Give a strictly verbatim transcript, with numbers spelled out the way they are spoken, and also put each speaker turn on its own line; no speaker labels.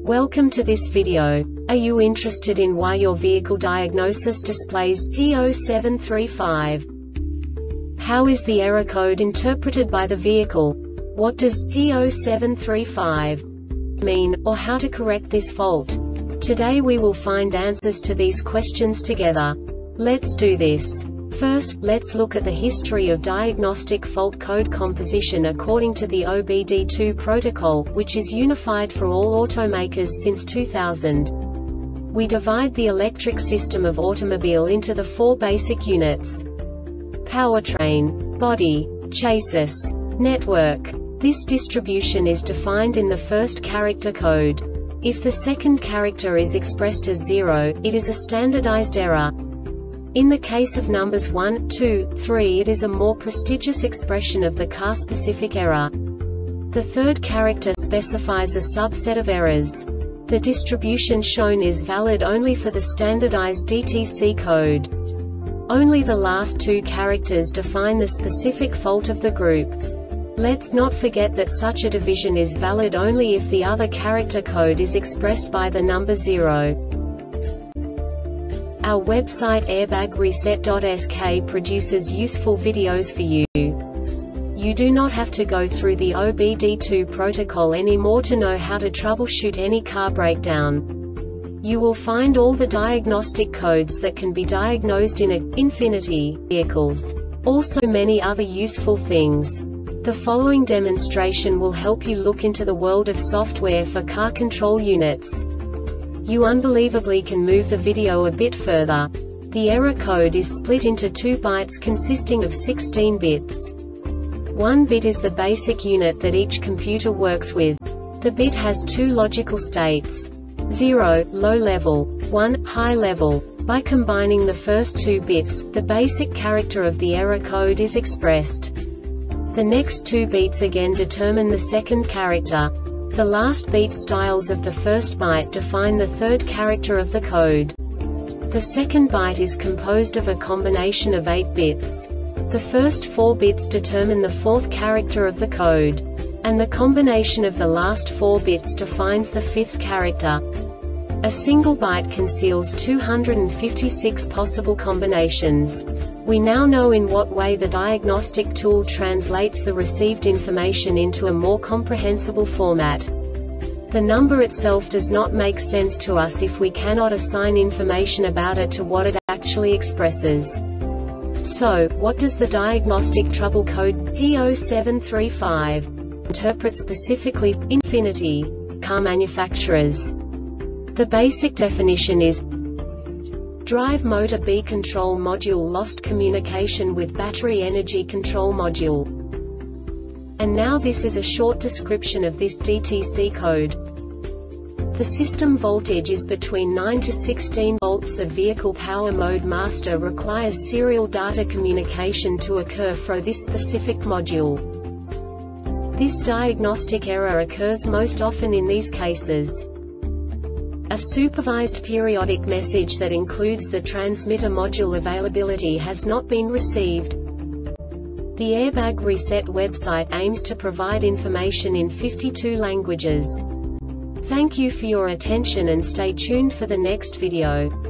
Welcome to this video. Are you interested in why your vehicle diagnosis displays P zero seven three five? How is the error code interpreted by the vehicle? What does P zero seven three five mean, or how to correct this fault? Today we will find answers to these questions together. Let's do this. First, let's look at the history of diagnostic fault code composition according to the O B D two protocol, which is unified for all automakers since two thousand. We divide the electric system of automobile into the four basic units: powertrain, body, chassis, network. This distribution is defined in the first character code. If the second character is expressed as zero, it is a standardized error. In the case of numbers one, two, three, it is a more prestigious expression of the car-specific error. The third character specifies a subset of errors. The distribution shown is valid only for the standardized D T C code. Only the last two characters define the specific fault of the group. Let's not forget that such a division is valid only if the other character code is expressed by the number zero. Our website airbag reset dot S K produces useful videos for you. You do not have to go through the O B D two protocol anymore to know how to troubleshoot any car breakdown. You will find all the diagnostic codes that can be diagnosed in a Infiniti vehicles. Also many other useful things. The following demonstration will help you look into the world of software for car control units. You unbelievably can move the video a bit further. The error code is split into two bytes consisting of sixteen bits. One bit is the basic unit that each computer works with. The bit has two logical states: zero, low level, one, high level. By combining the first two bits, the basic character of the error code is expressed. The next two bits again determine the second character. The last beat styles of the first byte define the third character of the code. The second byte is composed of a combination of eight bits. The first four bits determine the fourth character of the code. And the combination of the last four bits defines the fifth character. A single byte conceals two hundred fifty-six possible combinations. We now know in what way the diagnostic tool translates the received information into a more comprehensible format. The number itself does not make sense to us if we cannot assign information about it to what it actually expresses. So, what does the diagnostic trouble code P zero seven three five interpret specifically for Infiniti car manufacturers? The basic definition is: drive motor B control module lost communication with battery energy control module. And now this is a short description of this D T C code. The system voltage is between nine to sixteen volts. The vehicle power mode master requires serial data communication to occur for this specific module. This diagnostic error occurs most often in these cases: a supervised periodic message that includes the transmitter module availability has not been received. The Airbag Reset website aims to provide information in fifty-two languages. Thank you for your attention and stay tuned for the next video.